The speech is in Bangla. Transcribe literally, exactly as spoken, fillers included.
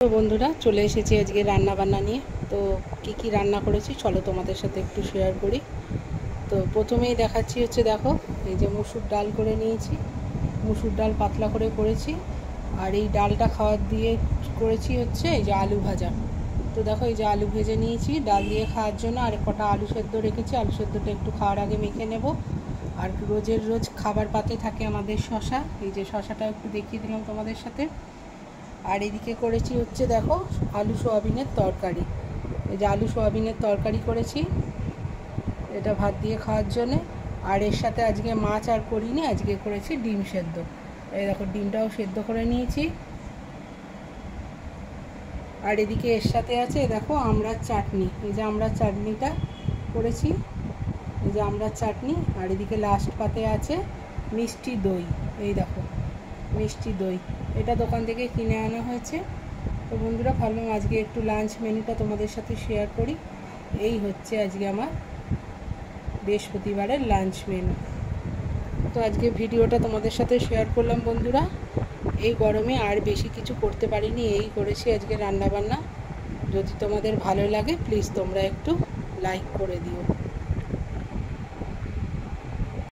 তো বন্ধুরা চলে এসেছি আজকে রান্না বান্না নিয়ে। তো কি কি রান্না করেছি চলো তোমাদের সাথে একটু শেয়ার করি। তো প্রথমেই দেখাচ্ছি হচ্ছে দেখো এই যে মসুর ডাল করে নিয়েছি, মসুর ডাল পাতলা করে করেছি। আর এই ডালটা খাওয়ার দিয়ে করেছি হচ্ছে এই যে আলু ভাজা। তো দেখো এই যে আলু ভেজে নিয়েছি ডাল দিয়ে খাওয়ার জন্য, আর কটা আলু সেদ্ধ রেখেছি, আলু সেদ্ধটা একটু খাওয়ার আগে মেখে নেব। আর রোজের রোজ খাবার পাতে থাকে আমাদের শশা, এই যে শশাটা একটু দেখিয়ে দিলাম তোমাদের সাথে। আর এদিকে করেছি হচ্ছে দেখো আলু সোয়াবিনের তরকারি, এই যে আলু সোয়াবিনের তরকারি করেছি এটা ভাত দিয়ে খাওয়ার জন্যে। আর এর সাথে আজকে মাছ আর করিনি, আজকে করেছি ডিম সেদ্ধ। এই দেখো ডিমটাও সেদ্ধ করে নিয়েছি। আর এদিকে এর সাথে আছে দেখো আমড়ার চাটনি, এই যে আমড়ার চাটনিটা করেছি, এই যে আমড়ার চাটনি। আর এদিকে লাস্ট পাতে আছে মিষ্টি দই, এই দেখো মিষ্টি দই, এটা দোকান থেকে কিনে আনা হয়েছে। তো বন্ধুরা ভাবলাম আজকে একটু লাঞ্চ মেনুটা তোমাদের সাথে শেয়ার করি। এই হচ্ছে আজকে আমার বৃহস্পতিবারের লাঞ্চ মেনু। তো আজকে ভিডিওটা তোমাদের সাথে শেয়ার করলাম বন্ধুরা। এই গরমে আর বেশি কিছু করতে পারিনি, এই করেছি আজকে রান্নাবান্না। যদি তোমাদের ভালো লাগে প্লিজ তোমরা একটু লাইক করে দিও।